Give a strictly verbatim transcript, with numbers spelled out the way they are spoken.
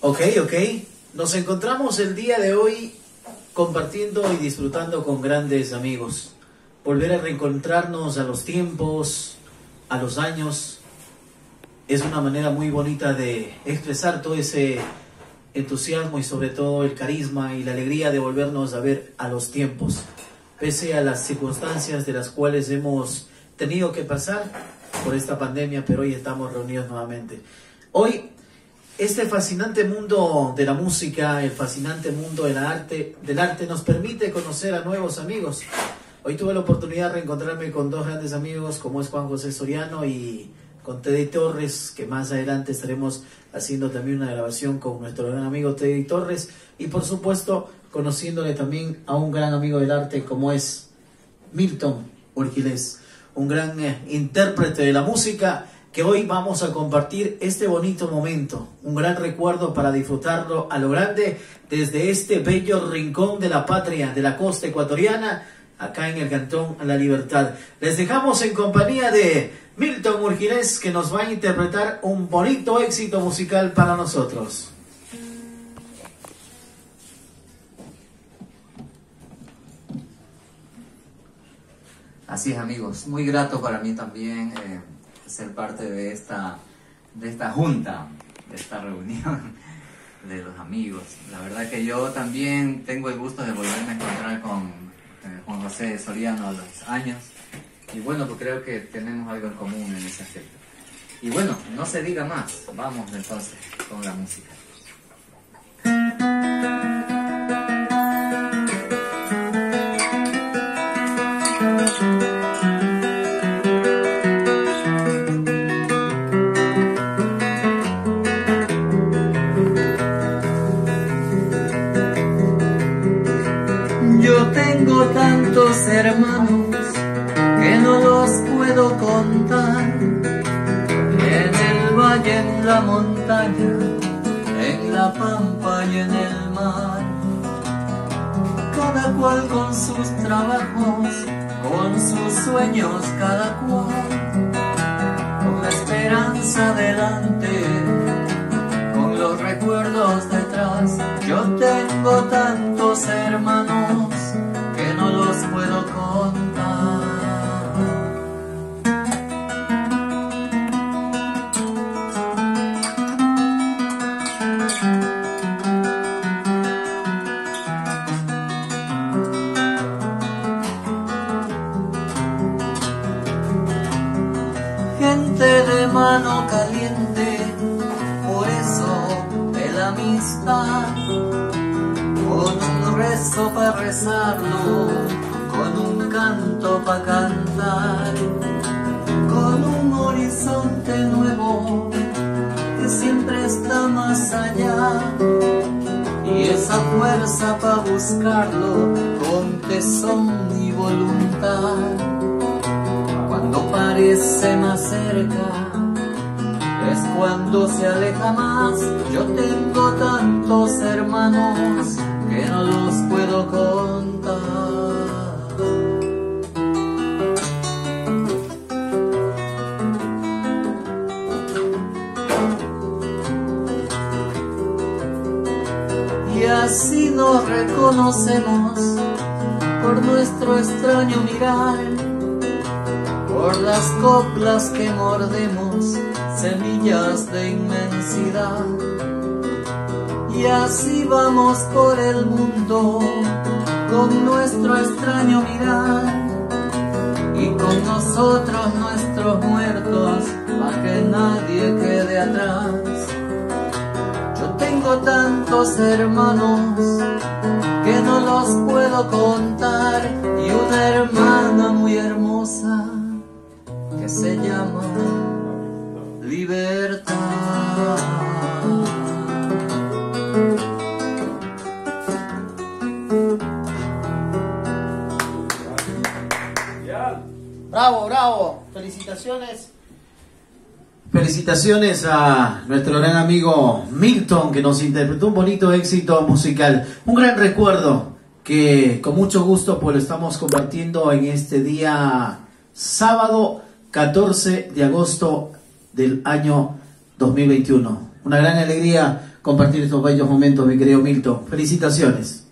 Ok, ok. Nos encontramos el día de hoy compartiendo y disfrutando con grandes amigos. Volver a reencontrarnos a los tiempos, a los años, es una manera muy bonita de expresar todo ese entusiasmo y sobre todo el carisma y la alegría de volvernos a ver a los tiempos, pese a las circunstancias de las cuales hemos tenido que pasar por esta pandemia, pero hoy estamos reunidos nuevamente. Hoy, este fascinante mundo de la música, el fascinante mundo del arte, del arte nos permite conocer a nuevos amigos. Hoy tuve la oportunidad de reencontrarme con dos grandes amigos, como es Juan José Soriano y con Teddy Torres, que más adelante estaremos haciendo también una grabación con nuestro gran amigo Teddy Torres, y por supuesto conociéndole también a un gran amigo del arte como es Milton Urquilez, un gran eh, intérprete de la música, que hoy vamos a compartir este bonito momento, un gran recuerdo para disfrutarlo a lo grande desde este bello rincón de la patria, de la costa ecuatoriana, acá en el Cantón La Libertad. Les dejamos en compañía de Milton Urquilez, que nos va a interpretar un bonito éxito musical para nosotros. Así es, amigos, muy grato para mí también eh, ser parte de esta, de esta junta, de esta reunión de los amigos. La verdad que yo también tengo el gusto de volverme a encontrar con eh, Juan José Soriano a los años. Y bueno, pues creo que tenemos algo en común en ese aspecto. Y bueno, no se diga más, vamos entonces con la música. Yo tengo tantos hermanos que no los puedo contar, en el valle, en la montaña, en la pampa y en el mar. Cada cual con sus trabajos, con sus sueños cada cual, con la esperanza delante, con los recuerdos detrás. Yo tengo tantos hermanos que no los puedo contar. Gente de mano caliente, por eso de la amistad, con un rezo para rezarlo, con un canto para cantar, con un horizonte nuevo que siempre está más allá, y esa fuerza para buscarlo con tesón y voluntad. Cuando parece más cerca es cuando se aleja más. Yo tengo tantos hermanos que no los puedo contar. Y así nos reconocemos por nuestro extraño mirar, por las coplas que mordemos, semillas de inmensidad. Y así vamos por el mundo con nuestro extraño mirar, y con nosotros nuestros muertos, para que nadie quede atrás. Yo tengo tantos hermanos que no los puedo contar, y una hermana muy hermosa que se llama Libertad. Bravo, bravo, felicitaciones. Felicitaciones a nuestro gran amigo Milton, que nos interpretó un bonito éxito musical. Un gran recuerdo que con mucho gusto pues lo estamos compartiendo en este día sábado catorce de agosto del año dos mil veintiuno. Una gran alegría compartir estos bellos momentos, mi querido Milton. Felicitaciones.